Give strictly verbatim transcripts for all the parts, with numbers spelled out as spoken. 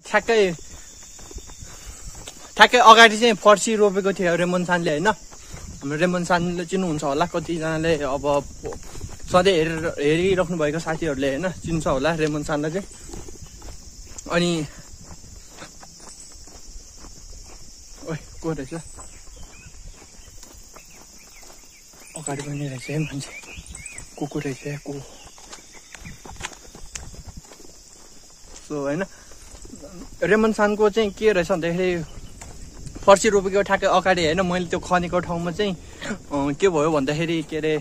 ठ्याक्कै ठ्याक्कै अगाडि चाहिँ फर्सी रोपेको थियो रेमन सानले होइन हाम्रो रेमन सानले चिन्नुहुन्छ होला कतिजनाले अब सधैँ हेरेर हेरिराख्नु भएको साथीहरूले होइन चिन्छ होला रेमन सानलाई चाहिँ अनि ओइ को रहेछ अगाडि पनि रहेछ है मान्छे कुकुर रहेछ को सो होइन रेमन सानको चाहिँ के रहेछ भन्दाखेरि फर्सी रोपेको ठ्याक्कै अगाडि होइन मैले त्यो खनेको ठाउँमा चाहिँ के भयो भन्दाखेरि के अरे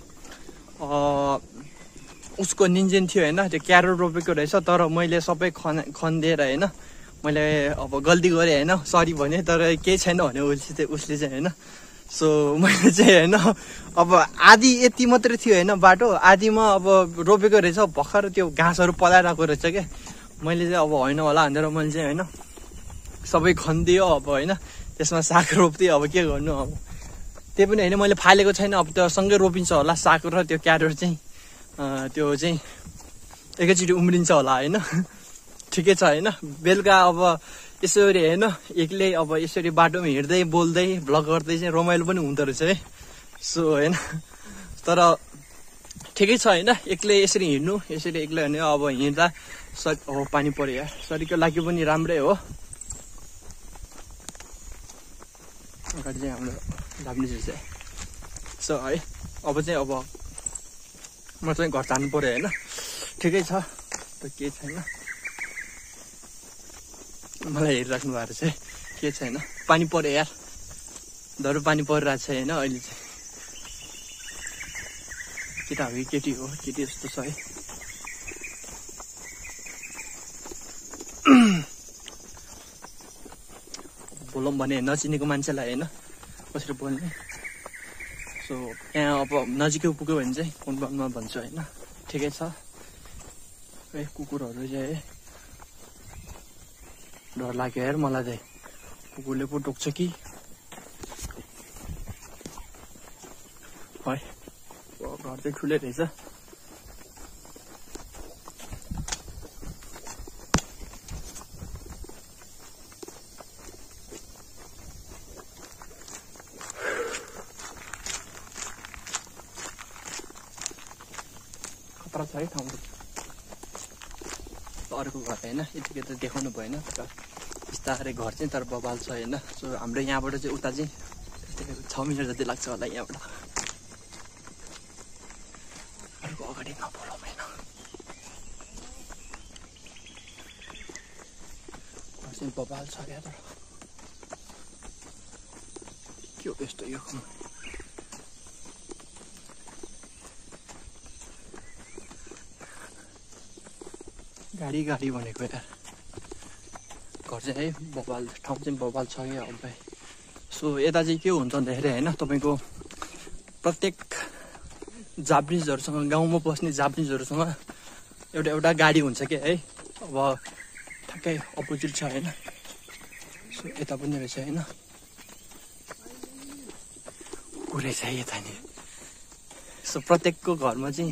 उसको निन्जेन थियो होइन त्यो क्यारोट रोपेको रहेछ तर मैले सबै खन खनिदिएर होइन मैले अब गल्ती गरेँ होइन सरी भने तर केही छैन भने उसले चाहिँ उसले चाहिँ होइन सो मैले चाहिँ होइन अब आधी यति मात्रै थियो होइन बाटो आधीमा अब रोपेको रहेछ भर्खर त्यो घाँसहरू पलाइरहेको रहेछ क्या मैले चाहिँ अब होइन होला भनेर मैले चाहिँ होइन सबै खनिदियो अब होइन त्यसमा साग रोप्थेँ अब के गर्नु अब त्यही पनि होइन मैले फालेको छैन अब त्यो सँगै रोपिन्छ होला साग र त्यो क्यारोट चाहिँ त्यो चाहिँ एकैचोटि उम्रिन्छ होला होइन ठिकै छ होइन बेलुका अब यसरी होइन एक्लै अब यसरी बाटोमा हिँड्दै बोल्दै भ्लग गर्दै चाहिँ रमाइलो पनि हुँदो रहेछ है सो होइन तर ठिकै छ होइन एक्लै यसरी हिँड्नु यसरी एक्लै होइन अब हिँड्दा सरी हो पानी पऱ्यो यार शरीरको लागि पनि राम्रै हो अगाडि चाहिँ हाम्रो लाप्ने चिज चाहिँ सो है अब चाहिँ अब म चाहिँ घर जानु पऱ्यो होइन ठिकै छ त केही छैन मलाई हेरिराख्नु भएको चाहिँ के छैन पानी पऱ्यो यार धरो पानी परिरहेको छ होइन अहिले चाहिँ केटा हो कि केटी हो केटी जस्तो छ है बोलौँ भने नचिनेको मान्छेलाई होइन कसरी बोल्ने सो यहाँ अब नजिकै पुग्यो भने चाहिँ फोन फोनमा भन्छु होइन ठिकै छ ए कुकुरहरू चाहिँ है डर लाग्यो यार मलाई चाहिँ कुकुरले पो टोक्छ कि है घर चाहिँ ठुलै रहेछ खतरा छ है ठाउँ अर्को घर होइन यतिकै त देखाउनु भएन तर बिस्तारै घर चाहिँ तर बबाल छ होइन सो हाम्रो यहाँबाट चाहिँ उता चाहिँ छ मिनट जति लाग्छ होला यहाँबाट अर्को अगाडि नबोलौँ होइन घर चाहिँ बबाल छ क्या तर के हो यस्तो यो गाडी गाडी भनेको यार घर चाहिँ है बबाल ठाउँ चाहिँ बबाल छ क्या अब भाइ सो यता चाहिँ के हुन्छ भन्दाखेरि होइन तपाईँको प्रत्येक जापानिजहरूसँग गाउँमा बस्ने जापानिजहरूसँग एउटा एउटा गाडी हुन्छ क्या है अब ठ्याक्कै अपोजिट छ होइन सो यता पनि रहेछ होइन पुरै छ यता नि सो प्रत्येकको घरमा चाहिँ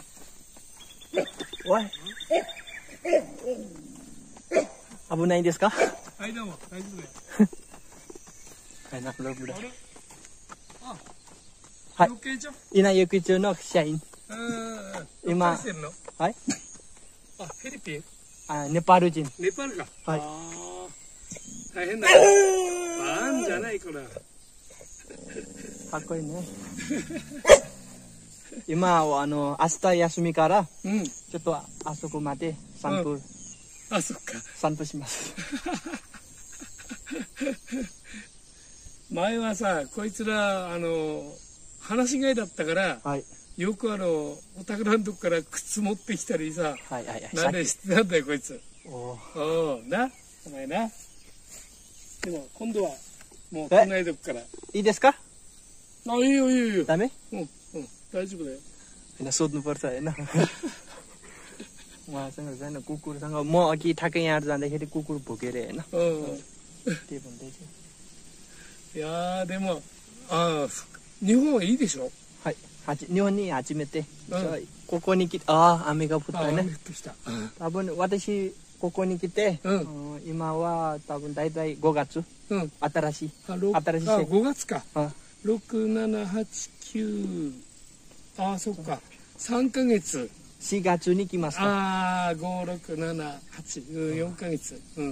अब नाहीですかはいどうも大丈夫やはいなるほどはい今行く中の社員今はいあフィリピンあネパール人ネパールかはい大変だよあんじゃないこれかっこいいね今あの明日休みからちょっとあそこまで散歩あ、そっか。散歩します。前はさ、こいつらあの話し飼いだったから、はい、よくあのお宅のとこから靴持ってきたりさ、はいはいはい、なんで知ってたんだよこいつ。おお、な、お前な。でも今度はもう考えとくから。いいですか？あ、いいよいいよいいよ。ダメ？うんうん、大丈夫だよ。みんなसोध्नु पर्छ हैन उहाँसँग छैन कुकुरसँग म अघि ठ्याक्कै यहाँ जाँदाखेरि कुकुर भुकेर होइन त्यही भन्दै थियोいやでもあ日本はいいでしょはい日本に初めてここに来てあ雨が降ったね多分私ここに来て、 うんうん今は多分大体ごがつ、 うん。 新しい。 あ、ろく新しいあ、ごがつか。 あろく、なな、はち、きゅう。あ、そっか。さんかげつ。 しがつに来ました。 ああ、ご、ろく、なな、はち、うん、よんかげつ。うん。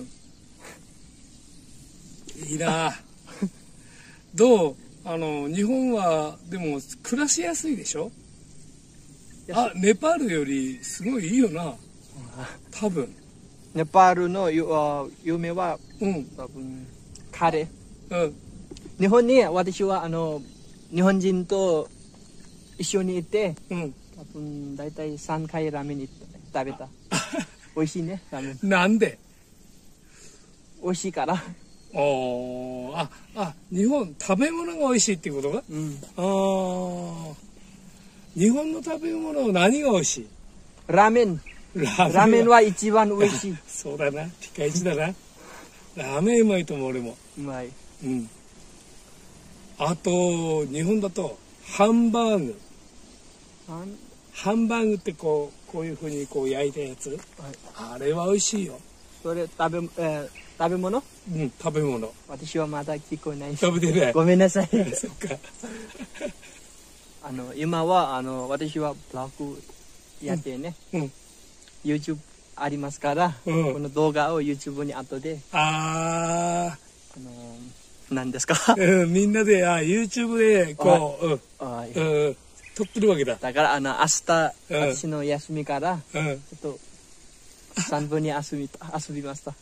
いいな。どうあの、日本は、でも、暮らしやすいでしょ？あ、ネパールよりすごいいいよな。多分。 ネパールのゆあ夢は、 うん。 多分、カレー。 うん。 日本に私はあの日本人と一緒にいて、 うん。 多分大体さんかいラーメンに食べた。美味しいね、ラーメン。 なんで？ 美味しいから。 おー、あ、あ、日本、食べ物が美味しいっていうことが？ うん。 あー。日本の食べ物何が美味しい？ ラーメン。 ラーメン。 ラーメンは一番美味しい。 そうだな。ピカイチだな。ラーメンうまいと思う、俺も。 うまい。 うん。あと、日本だと、ハンバーグ。 あんハンバーグってこう、こういうふうにこう焼いたやつ。 はいあれは美味しいよ。 それ食べ、えー食べ物うん、食べ物。 私はまだ聞こえないし。 食べてない。 ごめんなさい。 そっか。 あの、今は、あの、私はブログやってね、 うん。 YouTube ありますから、 うんこの動画を YouTube に後で、 ああの、何ですかー、うん、みんなで、あ、YouTube で、こう、うん、 はいうん、撮ってるわけだ。 だから、あの、明日、 うん私の休みから、 うん。 ちょっと、散歩に遊び、遊びました。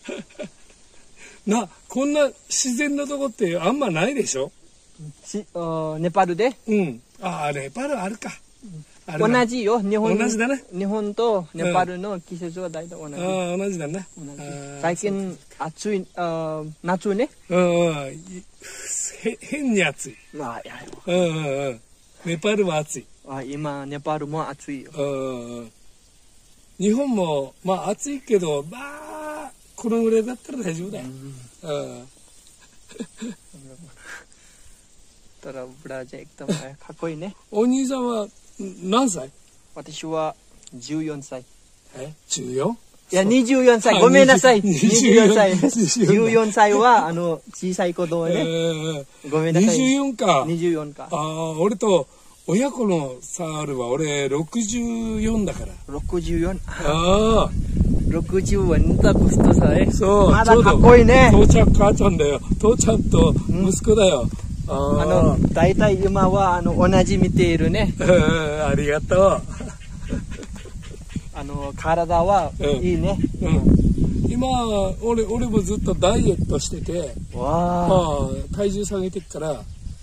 な、こんな自然なとこってあんまないでしょ？ しあネパールでうん。ああ、ネパールあるか。あるな同じよ。日本同じだね。 日本とネパールの季節は大体同じ。 ああ、同じだね。 同じあー最近暑い、あ夏ね。 うんうん。いへ変に暑い。 あいやうんうんうん。ネパールは暑い。 あ今、ネパールも暑いよ。 うんうんうん。日本も、まあ暑いけど、まあ、このぐらいだったら大丈夫だよ。うん。 ただ、ブラジャー、एकदमかっこいいね。 お兄さんは何歳？ 私はじゅうよんさい。 え ?じゅうよん？ いや、にじゅうよんさい。ごめんなさい。にじゅうよんさい。じゅうよんさいは、あの、小さい子供ね。ごめんなさい。 にじゅうよんか。 にじゅうよんか。 ああ、俺と親子の差あるわ。俺ろくじゅうよんだから。 ろくじゅうよん。 ああ。 ろくじゅうは似たく人さえ。 そう。 まだかっこいいね。 父ちゃん、母ちゃんだよ。父ちゃんと息子だよ。うん、ああの、大体今は、あの、同じ見ているね。 うん、ありがとう。 あの、体はいいね。 うん。うん、今、俺、俺もずっとダイエットしてて、 わあ。 まあ、体重下げてっから、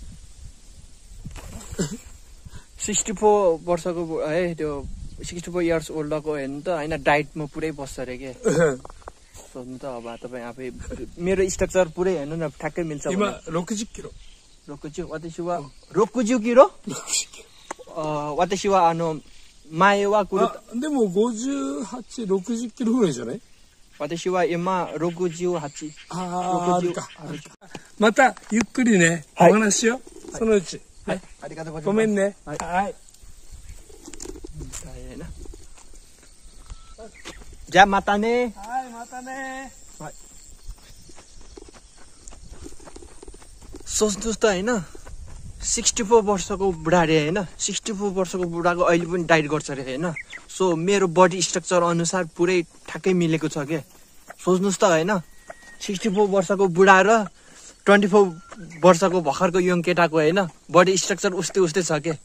sixty-four वर्षको है त्यो sixty-four years ओल्डको हेर्नु त होइन डाइटमा पुरै बस्छ अरे के सोध्नु त अब तपाईँ आफै मेरो स्ट्रक्चर पुरै हेर्नु न ठ्याक्कै मिल्छ 今ろくじゅっキロろくじゅう私はろくじゅうキロ私はあの前は来るあでもごじゅうはち、ろくじゅっキロぐらいじゃない私は今ろくじゅうはちああ、あるかまたゆっくりね、はい、お話しよう、はい、そのうちはい、ありがとうございます。 ごめんね。 はい。 はい。 じゃあまたね。 はい、またね。 はい。सोच्नुहोस् त होइन सिक्सटी फोर वर्षको बुढाले होइन सिक्सटी फोर वर्षको बुढाको अहिले पनि डाइट गर्छ अरे होइन सो मेरो बडी स्ट्रक्चर अनुसार पुरै ठ्याक्कै मिलेको छ के सोच्नुहोस् त होइन सिक्सटी फोर वर्षको बुढा र ट्वेन्टी फोर वर्षको भर्खरको यङ केटाको होइन बडी स्ट्रक्चर उस्तै उस्तै छ के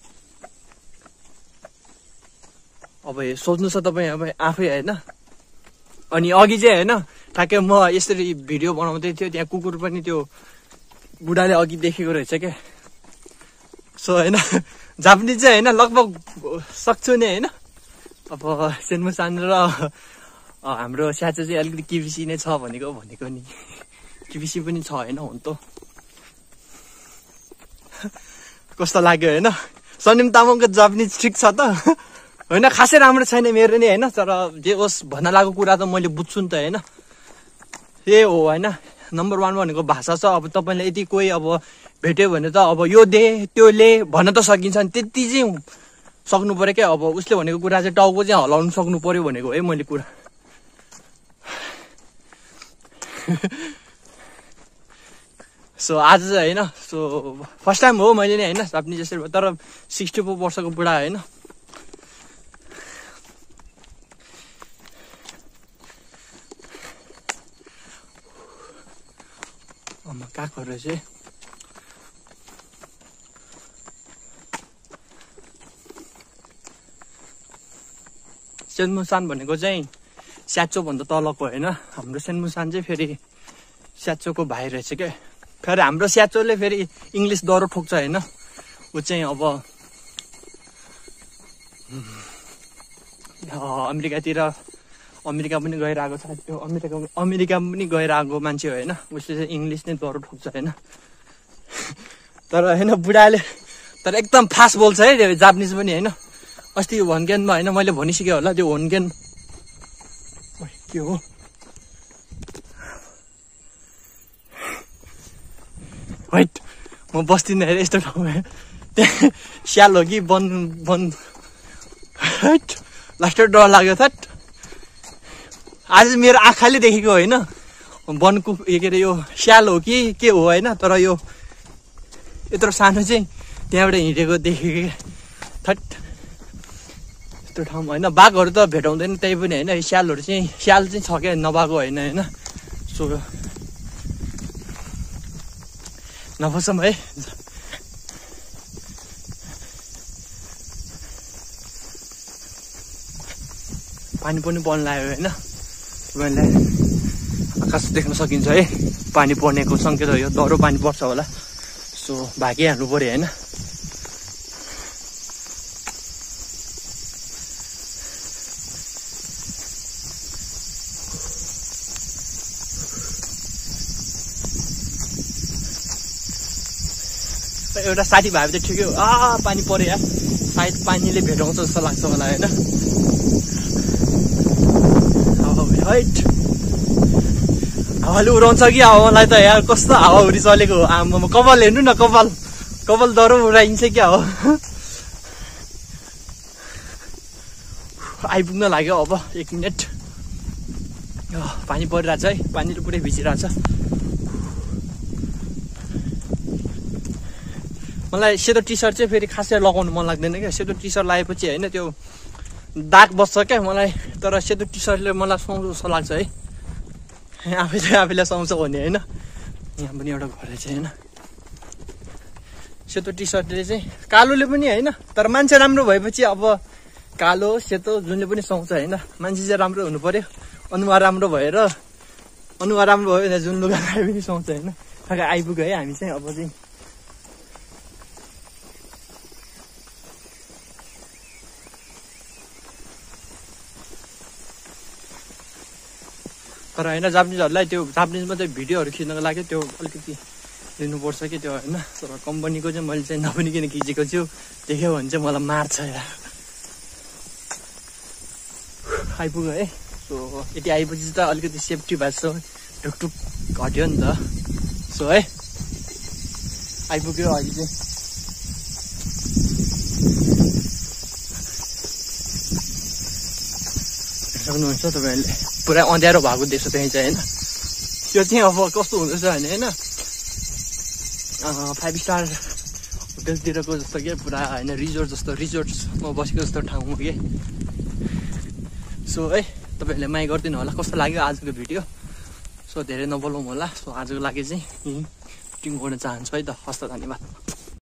अब सोच्नुहोस् त तपाईँ अब आफै होइन अनि अघि चाहिँ होइन ठ्याक्कै म यसरी भिडियो बनाउँदै थियो त्यहाँ कुकुर पनि त्यो बुढाले अघि देखेको रहेछ क्या सो होइन जापानिज चाहिँ होइन लगभग सक्छु नि होइन अब सेन्मुसान र हाम्रो स्याचो चाहिँ अलिकति किबिसी नै छ भनेको भनेको नि किबिसी पनि छ होइन हुन त कस्तो लाग्यो होइन सनिम तामाङको जापानिज ठिक छ त होइन खासै राम्रो छैन मेरो नि होइन तर जे होस् भन्न लागेको कुरा त मैले बुझ्छु नि त होइन ए हो होइन नम्बर वान भनेको भाषा छ अब तपाईँले यति कोही अब भेट्यो भने त अब यो दे त्यो ले भन्न त सकिन्छ नि त्यति चाहिँ सक्नु पर्यो क्या अब उसले भनेको कुरा चाहिँ टाउको चाहिँ हलाउनु सक्नु पर्यो भनेको है मैले कुरा सो आज चाहिँ होइन सो फर्स्ट टाइम हो मैले नै होइन जापानिज यसरी तर सिक्सटी फोर वर्षको बुढा होइन आमा काखहरू चाहिँ सेन्मुसान भनेको चाहिँ स्याचो भन्दा तलको होइन हाम्रो सेन्मुसान चाहिँ फेरि स्याचोको भाइ रहेछ क्या फेरि हाम्रो स्याचोले फेरि इङ्ग्लिस डह्रो ठोक्छ होइन ऊ चाहिँ अब अमेरिकातिर अमेरिका पनि गइरहेको छ त्यो अमेरिका अमेरिका पनि गइरहेको मान्छे हो होइन उसले चाहिँ इङ्ग्लिस नै डह्रो ठोक्छ होइन तर होइन बुढाले तर एकदम फास्ट बोल्छ है त्यो जापानिज पनि होइन अस्ति होन्गेनमा होइन मैले भनिसकेँ होला त्यो होन्गेन के हो वेट म बस्दिनँ अरे यस्तो ठाउँमा त्यहाँ स्याल हो कि वन वन हैट लास्ट डर लाग्यो थट आज मेरो आँखाले देखेको होइन वनको के अरे यो स्याल हो कि के हो होइन तर यो यत्रो सानो चाहिँ त्यहाँबाट हिँडेको देखेको थट यस्तो ठाउँमा होइन बाघहरू त भेटाउँदैन त्यही पनि होइन स्यालहरू चाहिँ स्याल चाहिँ छ क्या नभएको होइन होइन सो नफसम है पानी पनि पर्न लाग्यो होइन तपाईँलाई आकाश देख्न सकिन्छ है पानी पर्नेको सङ्केत हो यो डह्रो पानी पर्छ होला सो भागिहाल्नु पऱ्यो होइन एउटा साथी भाइ चाहिँ ठिकै हो आ पानी पर्यो यार सायद पानीले भेटाउँछ जस्तो लाग्छ मलाई होइन हाइट हावाले उडाउँछ कि हावालाई त यार कस्तो हावाहुरी चलेको हो आमामा कपाल हेर्नु न कपाल कपाल डह्रो उडाइन्छ क्या हो आइपुग्न लाग्यो अब एक मिनट पानी परिरहेछ है पानीले पुरै भिजिरहेछ मलाई सेतो टी सर्ट चाहिँ फेरि खासै लगाउनु मन लाग्दैन क्या सेतो टी सर्ट लगाएपछि होइन त्यो दाग बस्छ क्या मलाई तर सेतो टी सर्टले मलाई सुहाउँछ जस्तो लाग्छ है आफै चाहिँ आफैलाई सुहाउँछ भने होइन यहाँ पनि एउटा घर रहेछ होइन सेतो टी सर्टले चाहिँ कालोले पनि होइन तर मान्छे राम्रो भएपछि अब कालो सेतो जुनले पनि सुहाउँछ होइन मान्छे चाहिँ राम्रो हुनु पर्यो अनुहार राम्रो भएर अनुहार राम्रो भयो भने जुन लुगा लगाए पनि सुहाउँछ होइन ठ्याक्कै आइपुग्यो है हामी चाहिँ अब चाहिँ तर होइन जापानिजहरूलाई त्यो जापानिजमा चाहिँ भिडियोहरू खिच्नको लागि त्यो अलिकति लिनुपर्छ कि त्यो होइन तर कम्पनीको चाहिँ मैले चाहिँ नभनिकन खिचेको छु देख्यो भने चाहिँ मलाई मार्छ यार आइपुग्यो है सो यति आएपछि त अलिकति सेफ्टी भएछ ढुकढुक घट्यो नि त सो है आइपुग्यो अहिले चाहिँ सक्नुहुन्छ तपाईँहरूले पुरा अँध्यारो भएको देख्छ त्यहीँ चाहिँ होइन त्यो चाहिँ अब कस्तो हुँदैछ भने होइन फाइभ स्टार होटेलतिरको जस्तो के पुरा होइन रिजोर्ट जस्तो रिजोर्टमा बसेको जस्तो ठाउँ हो कि सो है तपाईँहरूले माया गरिदिनु होला कस्तो लाग्यो आजको भिडियो सो धेरै नबोलाउँ होला सो आजको लागि चाहिँ सुटिङ गर्न चाहन्छु है त हस्त धन्यवाद।